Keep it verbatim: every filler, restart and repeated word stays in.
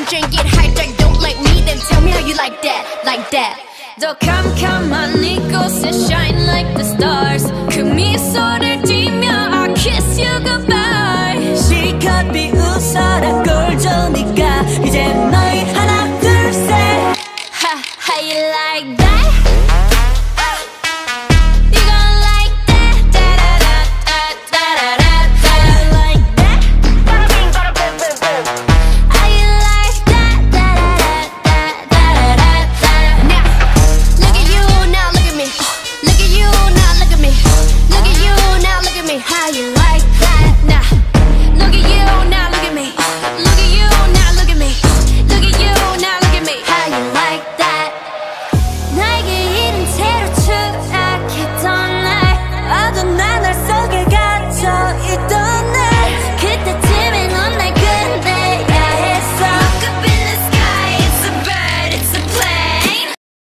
drink, get hijacked, don't like me, then tell me how you like that, like that. 더 캄캄한 이곳에 shine like the stars. 그 미소를 띠며 I kiss you goodbye. 시컷 비웃어라 꼴 좋으니까